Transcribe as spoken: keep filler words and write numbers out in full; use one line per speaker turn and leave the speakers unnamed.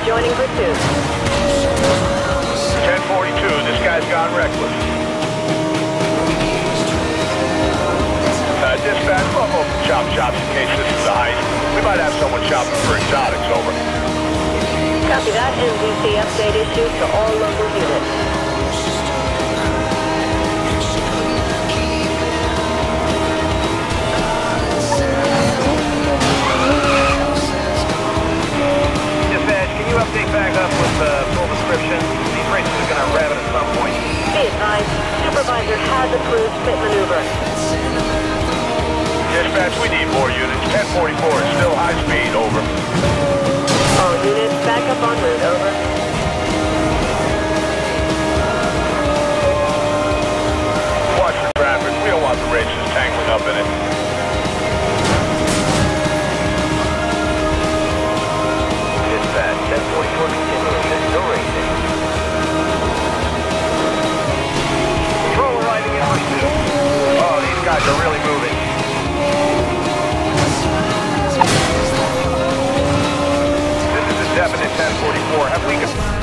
joining pursuit.
ten forty-two, this guy's gone reckless. Uh, dispatch, we'll open chop shops in case this is a heist. We might have someone shopping for exotics, over.
Copy that. N Z C update issued to all local units.
Dispatch, can you update back up with the uh, full description? These races are going to rev it at some point.
Be advised, supervisor has approved pit maneuver.
Dispatch, we need more units. ten forty-four is still high speed, over.
All units back up en route, over.
Watch the traffic. We don't want the races tangling up in it. Dispatch, ten forty-four continuing. No racing. Patrol arriving in pursuit. Oh, these guys are really moving. This is a definite ten forty-four. Have we...